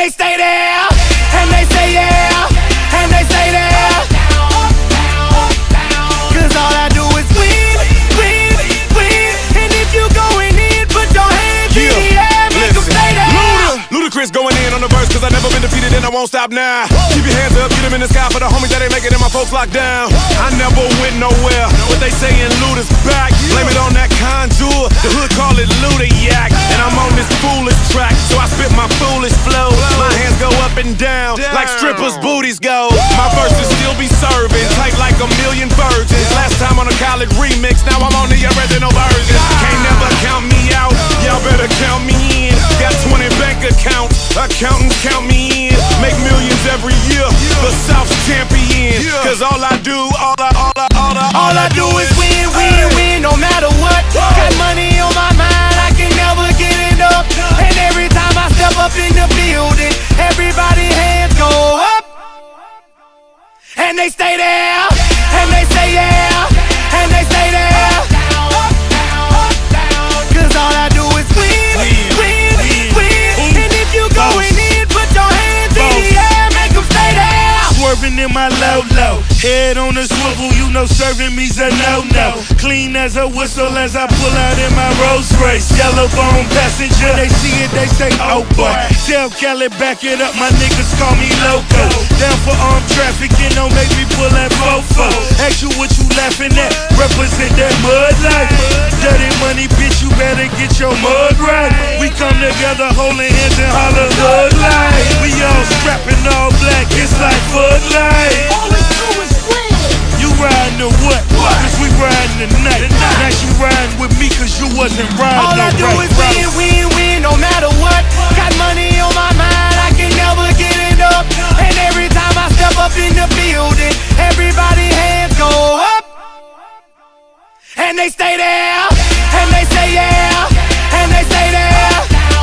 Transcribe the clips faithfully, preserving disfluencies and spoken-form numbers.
they stay there, and they say yeah, and they stay there. Cause all I do is win, win, win. And if you going in, put your hands yeah. in the air, make them stay there. Ludacris going in on the verse, cause I never been defeated and I won't stop now. Keep your hands up, get them in the sky for the homies that ain't making it, my folks locked down. I never went nowhere, what they saying Luda's back. Blame it on that contour, the hood call it Luda-yak. And I'm on this foolish track, so I spit my foolish flow. My hands go up and down, like strippers' booties go. My verses still be serving, tight like a million virgins. Last time on a college remix, now I'm on the original version. Can't never count me out, y'all better count me in. Got twenty bank accounts, accountants count me in. Make millions every year, the South's champion. Cause all I do, all I, all I, all I, all I do is win, win, win, no matter what. Got money on my mind, I can never get enough. And every time I step up in the building, everybody hands go up. And they stay there, and they say yeah, and they stay there. Cause all I do is win, win, win. And if you going in, put your hands in the air, make them stay there. Swerving in my low-low, head on a swivel, you know serving me's a no-no. Clean as a whistle as I pull out in my Rolls Royce. Yellow bone passenger, they see it, they say, oh boy. Tell Cali, back it up, my niggas call me loco. Down for armed trafficking, don't make me pull that fofo. Ask you what you laughing at, represent that mud life. Dirty money, bitch, you better get your mud right. We come together holding hands and holler hood life. We all strapping all black, it's like Bud Light. All we do is win. You riding or what? Cause we riding tonight. Now you riding with me cause you wasn't riding. All I do right, is win, win, win, no matter what. Got money on my mind, I can never get enough. And every time I step up in the building, everybody hands go up. And they stay there, and they say yeah, and they stay there.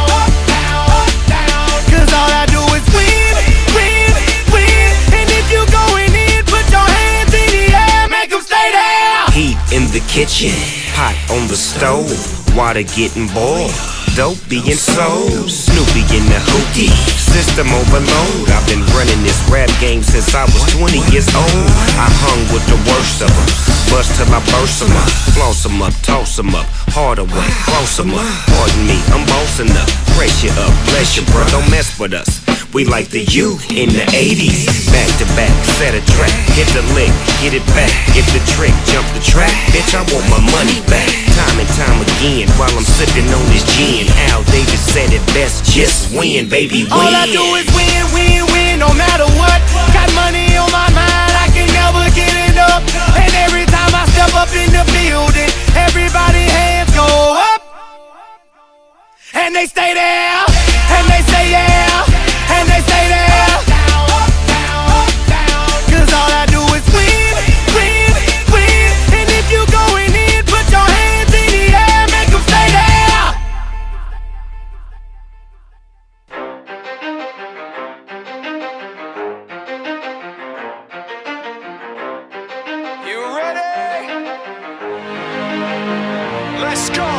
Cause all I do is win, win, win. And if you going in, put your hands in the air, make them stay there. Heat in the kitchen, hot on the stove, water getting boiled, dope being sold, Snoopy in the hootie, system overload. I've been running this rap game since I was twenty years old. I hung with the worst of them, bust till I burst them up, floss them up, toss them up, harder way, close them up. Pardon me, I'm bossing up, brace you up, bless you bro, don't mess with us. We like the U in the eighties, back to back, set a track, hit the lick, get it back, get the trick, jump the track, bitch I want my money back. Time and time again, while I'm sipping on this gin, Al Davis said it best, just win, baby, win. All I do is win, win, win, no matter what. Got money on my mind, I can never get enough. And every time I step up in the building, everybody hands go up. And they stay there, and they say yeah, and they stay there. Cause all I do is win, win, win. And if you going in, put your hands in the air, make them stay there. You ready? Let's go.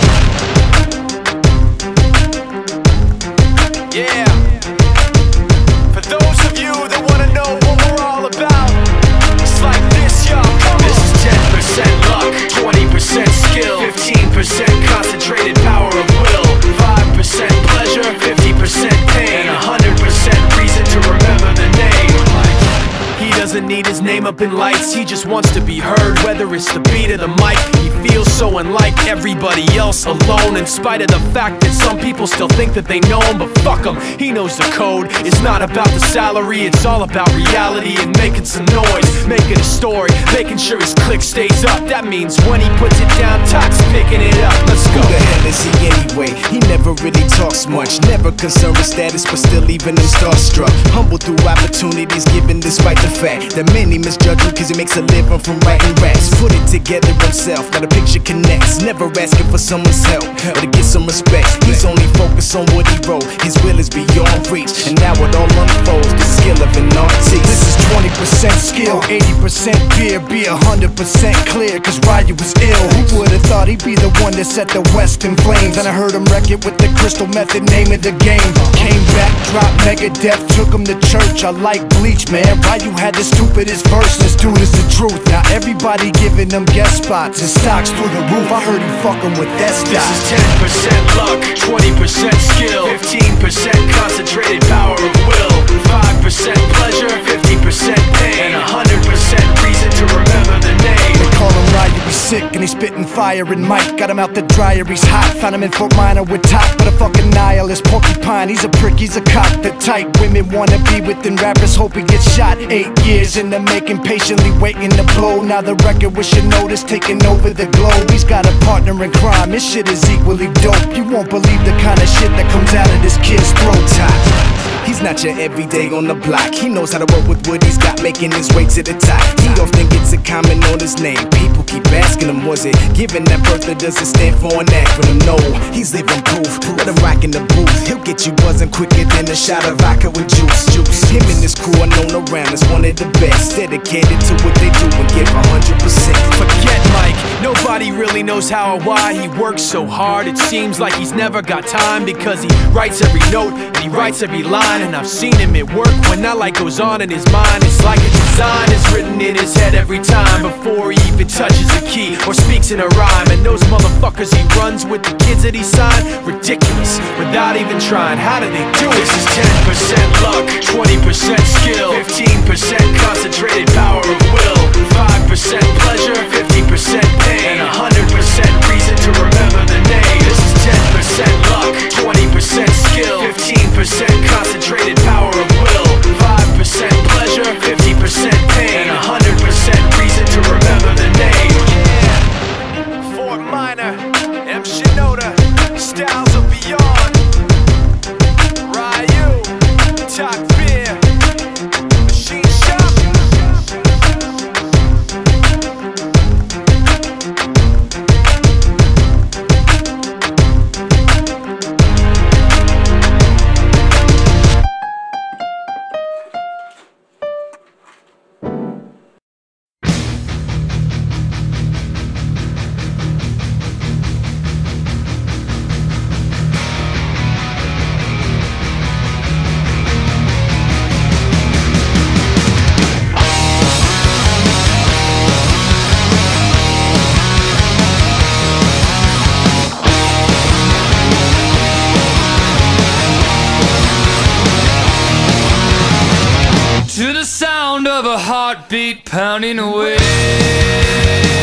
Yeah. For those of you that wanna know what we're all about, it's like this, y'all. This is ten percent luck, twenty percent skill, fifteen percent concentrated power of will, five percent pleasure, fifty percent pain, one hundred percent reason to remember the name. He doesn't need his name up in lights, he just wants to be heard, whether it's the beat of the mic. He feels so unlike everybody else, alone, in spite of the fact that some people still think that they know him. But fuck him, he knows the code. It's not about the salary, it's all about reality and making some noise, making a story, making sure his click stays up. That means when he puts it down, Tox picking it up. Let's go. Who the hell is he anyway? He never really talks much, never concerned with status, but still leaving him starstruck. Humble through opportunities given despite the fact that many misjudge him cause he makes a living from writing raps. Put it together himself, now the picture connects, never asking for someone's help or to get some respect. He's only focused focus on what he wrote. His will is beyond reach, and now it all unfolds. The skill of an artist. This is twenty percent skill, eighty percent fear. Be a hundred percent clear, cause Ryu was ill. Who would've thought he'd be the one that set the West in flames? And I heard him wreck it with the crystal method, name of the game. Came back, dropped Megadeth, took him to church. I like Bleach, man. Ryu had the stupidest verse. This dude is the truth. Now everybody giving them guest spots and stocks through the roof. I heard he fucking with that stock. This is ten percent luck, twenty percent skill, fifteen percent concentrated power of will, five percent pleasure, fifty percent pain, and one hundred percent reason to remember the name. They call him Ryu, he's sick and he's spitting fire. And Mike got him out the dryer, he's hot. Found him in Fort Minor with top, but a fucking nihilist porcupine. He's a prick, he's a cock. The type women wanna be within rappers, hope he gets shot. Eight years in the making, patiently waiting to blow. Now the record with your notice taking over the globe. He's got a partner in crime, this shit is equally dope. You won't believe the kind of shit that comes out of this kid's throat. He's not your everyday on the block. He knows how to work with what he's got, making his way to the top. He often gets a comment on his name. People keep asking him, was it given that birth or does it stand for an acronym? No, he's living proof. Let him rock in the booth. He'll get you buzzing quicker than a shot of vodka with juice. Juice. Him and his crew are known around as one of the best. Dedicated to what they do and give one hundred percent. Forget Mike, nobody really knows how or why he works so hard. It seems like he's never got time, because he writes every note and he writes every line. And I've seen him at work when that light goes on in his mind. It's like a design is written in his head every time, before he even touches a key or speaks in a rhyme. And those motherfuckers he runs with, the kids that he signed, ridiculous, without even trying. How do they do it? This is ten percent luck, twenty percent skill, fifteen percent concentrated power of will, five percent pleasure, fifty percent pain, and one hundred percent reason to remember the name. This is ten percent luck, twenty percent skill, fifteen percent concentrated power of will, five percent pleasure, fifty percent pain, and one hundred percent reason to remember the name. Yeah. Fort Minor, M. Shinoda, styles of beyond. Ryu, Talk Beer, Machine Shop. To the sound of a heartbeat pounding away,